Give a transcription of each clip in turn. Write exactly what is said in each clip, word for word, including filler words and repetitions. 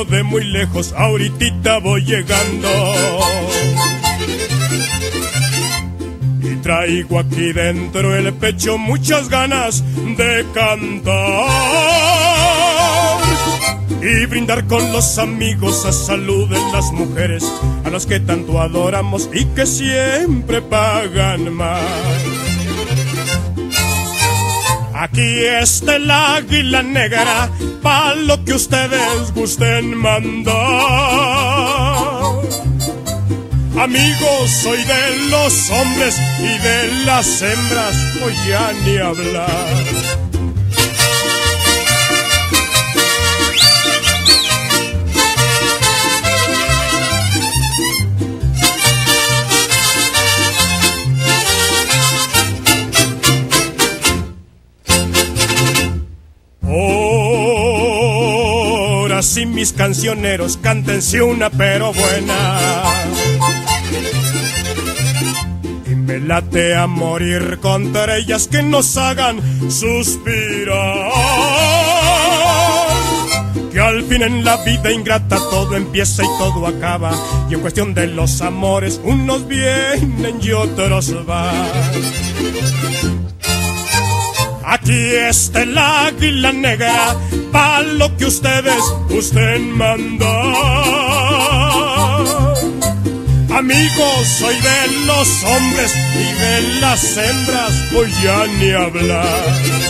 vengo de muy lejos, ahorita voy llegando. Y traigo aquí dentro el pecho muchas ganas de cantar y brindar con los amigos a salud de las mujeres, a las que tanto adoramos y que siempre pagan más. Aquí está el águila negra, pa' lo que ustedes gusten mandar. Amigos, soy de los hombres y de las hembras, pues ya ni hablar. Ahora sí, mis cancioneros, cántense una pero buena. Y me late a morir contra ellas que nos hagan suspirar. Que al fin en la vida ingrata todo empieza y todo acaba, y en cuestión de los amores unos vienen y otros van. Aquí está el águila negra, pa' lo que ustedes gusten mandar. Amigos, soy de los hombres y de las hembras, pues ya ni hablar.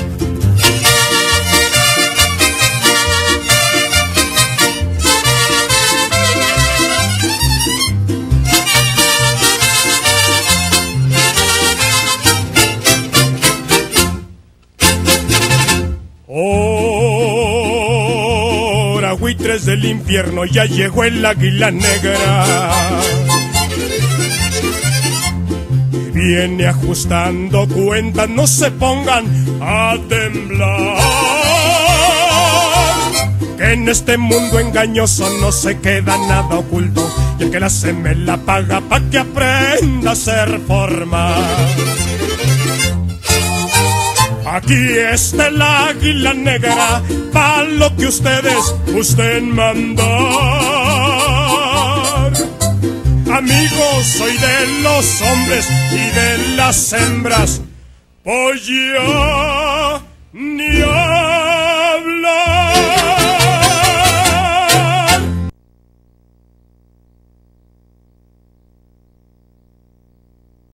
Ahora, buitres del infierno, ya llegó el águila negra. Y viene ajustando cuentas, no se pongan a temblar. Que en este mundo engañoso no se queda nada oculto, y el que la hace me la paga pa' que aprenda a ser formal. Aquí está el águila negra, pa' lo que ustedes gusten mandar. Amigos, soy de los hombres y de las hembras, pues ya